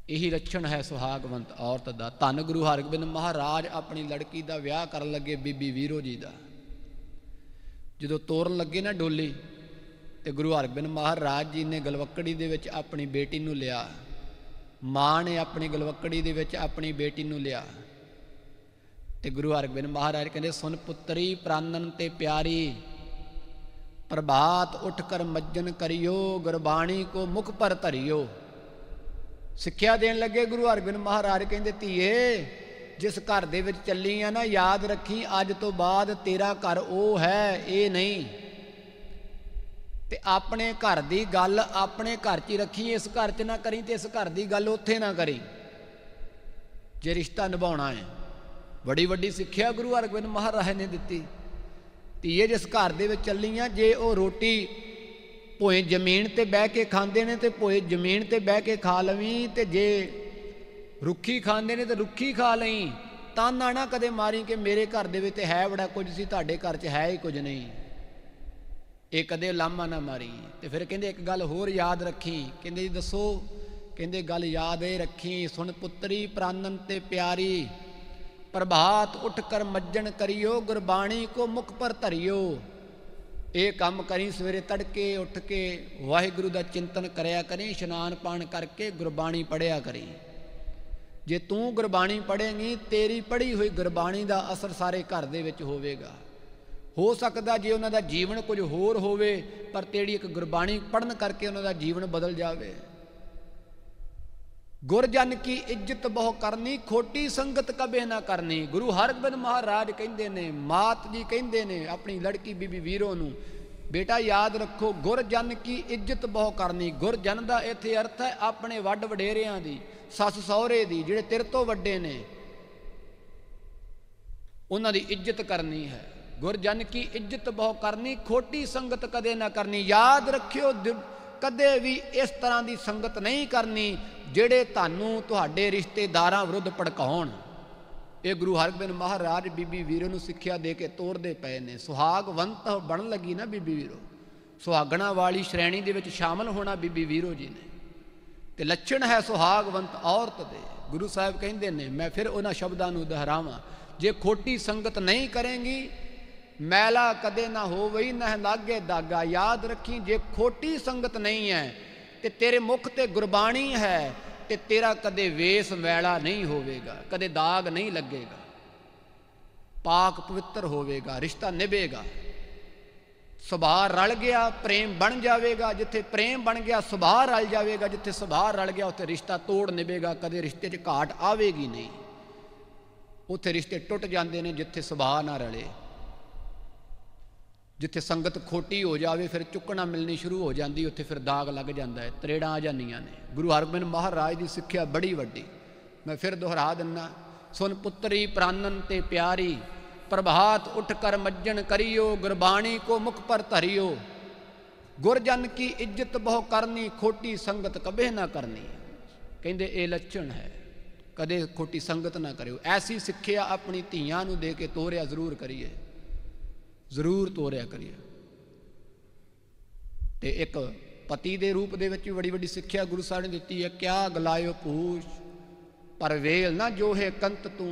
यही लक्षण है सुहागवंत औरत का। धन गुरु हरगोबिंद महाराज अपनी लड़की का विआह करन लगे बीबी वीरो जी का। जो तोरन लगे ना डोली तो गुरु हरगोबिंद महाराज जी ने गलवकड़ी दे विच अपनी बेटी नूं लिया। माँ ने अपनी गलवकड़ी दे विच अपनी बेटी नूं लिया तो गुरु हरगोबिंद महाराज कहते सुन पुत्री प्राणन ते प्यारी, प्रभात उठ कर मज्जन करियो, गुरबाणी को मुख पर धरियो। सिक्ख्या देन लगे गुरु हरगोबिंद महाराज कहते धीए जिस घर दे विच चली आ ना, याद रखी अज तो बाद तेरा घर वो है ये नहीं। ते अपने घर की गल अपने घर च रखी, इस घर च ना करी, तो इस घर की गल उत्थे ना करी जे रिश्ता निभाउणा है। बड़ी वड्डी सिक्ख्या गुरु हरगोबिंद महाराज ने दिती। धीए जिस घर दे विच चली आ, जे वो रोटी भोए जमीन ते बह के खांदे ने ते भोए जमीन ते बह के खा लवीं, ते जे रुखी खांदे ने ते रुखी खा लई। ताना ना कदे मारी कि मेरे घर दे विच है बड़ा कुछ सी, तुहाडे घर च है ही कुछ नहीं। ये कदे लामा ना मारी। तो फिर कहंदे एक गल होर याद रखी। कहंदे जी दसो? कहंदे गल याद ये रखी, सुन पुत्री प्राणन ते प्यारी, प्रभात उठ कर मज्जन करियो, गुरबाणी को मुख पर धरियो। ये काम करी, सवेरे तड़के उठ के वाहिगुरु का चिंतन करया करी, इशनान पान करके गुरबाणी पढ़िया करी। जे तू गुरबाणी पढ़ेगी तेरी पढ़ी हुई गुरबाणी का असर सारे घर दे विच होवेगा। हो सकदा जे उन्हां दा जीवन कुछ होर होवे, पर तेरी एक गुरबाणी पढ़न करके उन्हां दा जीवन बदल जावे। गुरजन की इज्जत बहु करनी, खोटी संगत कबे ना करनी। गुरु हरगोबिंद महाराज कहंदे ने, मात जी कहंदे ने अपनी लड़की बीबी वीरो नूं, बेटा याद रखो गुरजन की इज्जत बहु करनी। गुरजन का इत्थे अर्थ है अपने वड वडेरियां दी, सस सहुरे दी, जिहड़े तेरे तो वड्डे ने उन्हां दी इज्जत करनी है। गुरजन की इज्जत बहु करनी, खोटी संगत कदे ना करनी। याद रखियो कदे भी इस तरह की संगत नहीं करनी ਜਿਹੜੇ ਤੁਹਾਨੂੰ ਤੁਹਾਡੇ ਰਿਸ਼ਤੇਦਾਰਾਂ ਵਿਰੁੱਧ ਭੜਕਾਉਣ। ਇਹ ਗੁਰੂ ਹਰਗੋਬਿੰਦ ਮਹਾਰਾਜ ਬੀਬੀ ਵੀਰੋ ਨੂੰ ਸਿੱਖਿਆ ਦੇ ਕੇ ਤੋਰਦੇ ਪਏ ਨੇ। ਸੁਹਾਗਵੰਤ ਬਣਨ ਲੱਗੀ ਨਾ ਬੀਬੀ ਵੀਰੋ, ਸੁਹਾਗਣਾ ਵਾਲੀ ਸ਼੍ਰੇਣੀ ਦੇ ਵਿੱਚ ਸ਼ਾਮਲ ਹੋਣਾ ਬੀਬੀ ਵੀਰੋ ਜੀ ਨੇ। ਤੇ ਲੱਛਣ ਹੈ ਸੁਹਾਗਵੰਤ ਔਰਤ ਦੇ। ਗੁਰੂ ਸਾਹਿਬ ਕਹਿੰਦੇ ਨੇ, ਮੈਂ ਫਿਰ ਉਹਨਾਂ ਸ਼ਬਦਾਂ ਨੂੰ ਦੁਹਰਾਵਾਂ, ਜੇ ਖੋਟੀ ਸੰਗਤ ਨਹੀਂ ਕਰੇਂਗੀ ਮੈਲਾ ਕਦੇ ਨਾ ਹੋਵਈ ਨਾ ਲਾਗੇ ਦਾਗਾ। ਯਾਦ ਰੱਖੀ ਜੇ ਖੋਟੀ ਸੰਗਤ ਨਹੀਂ ਹੈ ਤੇ तेरे मुख ते गुरबाणी है ते तेरा कदे वेस मैला नहीं होवेगा, कदे दाग नहीं लगेगा, पाक पवित्र होवेगा, रिश्ता निभेगा। सुभाव रल गया प्रेम बन जाएगा, जिथे प्रेम बन गया सुभाव रल जाएगा, जिथे सुभाव रल गया उत्थे रिश्ता तोड़ निभेगा। कदे रिश्ते च घाट आवेगी नहीं, उत्थे रिश्ते टुट जाते हैं जिथे सुभाव ना रले। जिथे संगत खोटी हो जाए फिर चुकना मिलनी शुरू हो जाती, उत्थे फिर दाग लग जाता है, तरेड़ा आ जांदियां ने। गुरु हरगोबिंद महाराज की सिक्ख्या बड़ी वड्डी, मैं फिर दोहरा दिना। सुन पुत्री प्राणन ते प्यारी, प्रभात उठ कर मज्जन करियो, गुरबाणी को मुख पर धरियो। गुरजन की इज्जत बहु करनी, खोटी संगत कबे ना करनी। कहंदे ये लक्षण है, कदे खोटी संगत ना करियो। ऐसी सिक्ख्या अपनी धीआं नूं दे के तोरिया जरूर करिए, जरूर तोरिया करिए। ते एक पति के रूप दे विच बड़ी बड़ी सिक्ख्या गुरु साहब ने दिती है। क्या गलायो पूछ पर वेल ना जो है कंत तू।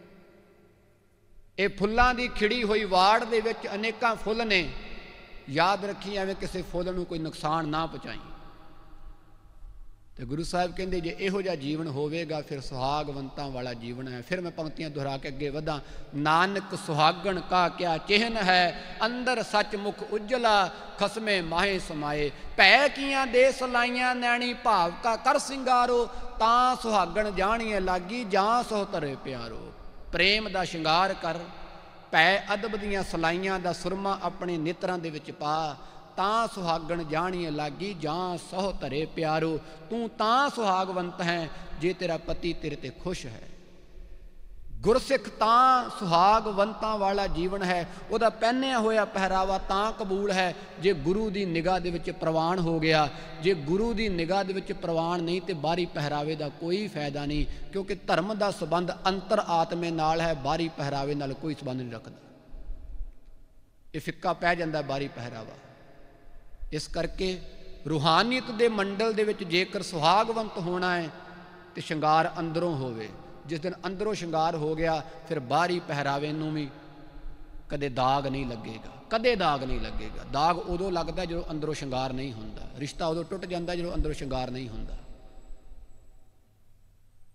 ये फुल्लां दी खिड़ी हुई वाड़ दे विच अनेकां फुੱਲ ने, याद रखी एवें किसी फुੱਲ नूं कोई नुकसान ना पहुँचाई। तो गुरु साहब कहते जे इहो जिहा जीवन होवेगा फिर सुहागवंतां वाला जीवन है। फिर मैं पंक्तियां दोहरा के अगे वधा। नानक सुहागण का क्या चिन्ह है, अंदर सचमुख उज्जला, खसमे माहे समाए। भै कियां दे सलाइयां नैणी, भाव का कर सिंगारो, तां सुहागण जाणीए लागी, जां सो तरे प्यारो। प्रेम दा शिंगार कर, भै अदब दियां सलाइयां दा सुरमा अपने नेत्रां दे विच पा, तां सुहागण जाणीए लागी, जां सहो धरे प्यारो। तू तां सुहागवंत है जे तेरा पति तेरे ते खुश है। गुरसिख तां सुहागवंतां वाला जीवन है, उहदा पहनिया होया पहरावा तां कबूल है जे गुरु की निगाह दे विच प्रवान हो गया। जे गुरु की निगाह दे विच प्रवान नहीं तो बाहरी पहरावे का कोई फायदा नहीं, क्योंकि धर्म का संबंध अंतर आत्मे नाल है, बाहरी पहरावे नाल कोई संबंध नहीं रखता। ये फिक्का पै जांदा बाहरी पहरावा। इस करके रूहानीयत के मंडल दे विच जेकर सुहागवंत होना है ਤੇ ਸ਼ਿੰਗਾਰ ਅੰਦਰੋਂ ਹੋਵੇ। ਜਿਸ ਦਿਨ ਅੰਦਰੋਂ ਸ਼ਿੰਗਾਰ ਹੋ ਗਿਆ ਫਿਰ ਬਾਹਰੀ ਪਹਿਰਾਵੇ ਨੂੰ ਵੀ ਕਦੇ ਦਾਗ ਨਹੀਂ ਲੱਗੇਗਾ, ਕਦੇ ਦਾਗ ਨਹੀਂ ਲੱਗੇਗਾ। ਦਾਗ ਉਦੋਂ ਲੱਗਦਾ ਜਦੋਂ ਅੰਦਰੋਂ ਸ਼ਿੰਗਾਰ ਨਹੀਂ ਹੁੰਦਾ। ਰਿਸ਼ਤਾ ਉਦੋਂ ਟੁੱਟ ਜਾਂਦਾ ਜਦੋਂ ਅੰਦਰੋਂ ਸ਼ਿੰਗਾਰ ਨਹੀਂ ਹੁੰਦਾ।